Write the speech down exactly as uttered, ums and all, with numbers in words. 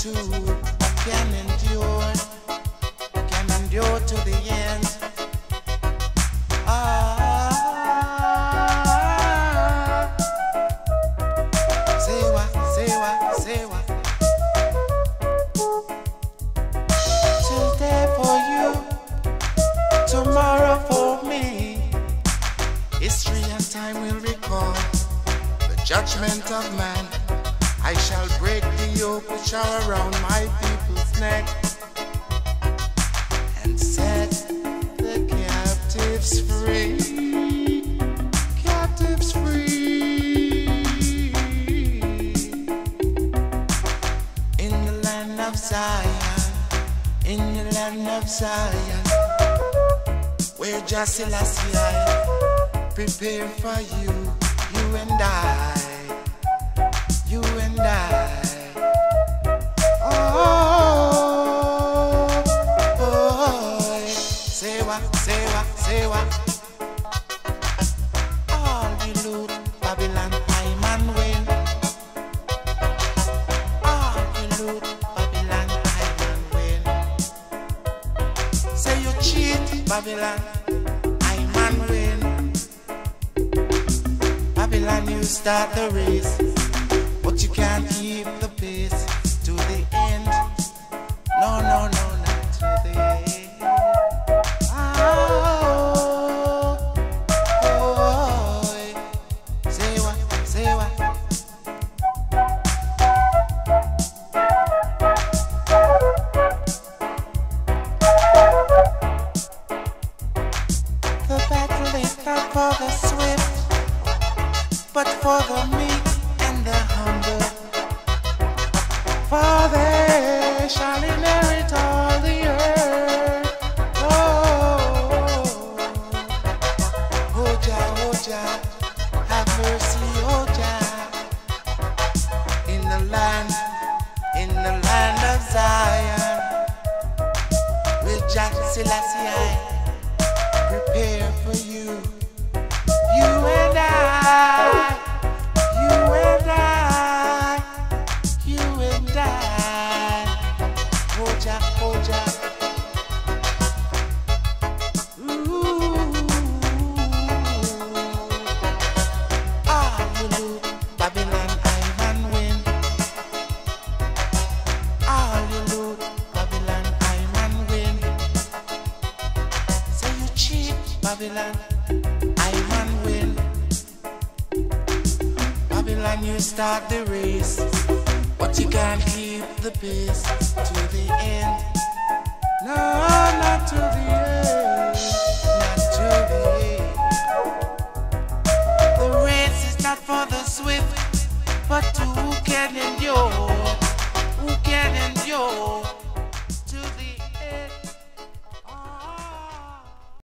two can endure, can endure to the end. Ah, say what, say what, say what. Today for you, tomorrow for me. History and time will recall the judgment of man. I shall break the yoke which are around my people's neck and set the captives free. Captives free. In the land of Zion, in the land of Zion, where Jah Selassie prepare for you, you and I. You and I. Oh, boy. Say what, say what, say what. All you loot, Babylon, I'm and win. All you loot, Babylon, I'm and win. Say you cheat, Babylon, I'm and win. Babylon, you start the race, but you can't keep the pace to the end. No, no, no, not to the end. Oh, boy. Say what, say what. The battle is not for the swift, but for the meek and the humble, for they shall inherit all the earth. Oh, oh Jah, oh Jah, have mercy, oh Jah. In the land, in the land of Zion, with Jah Selassie prepare for you, you and I. You and I, you and I, oh Jah, oh Jah. Ooh, all you loot, Babylon, I'm and win. All you loot, Babylon, I'm and win. Say you cheat, Babylon, I'm and win. Babylon, you start the race, but you can't keep the pace to the end. No, not to the end, not to the end. The race is not for the swift, but to who can endure, who can endure.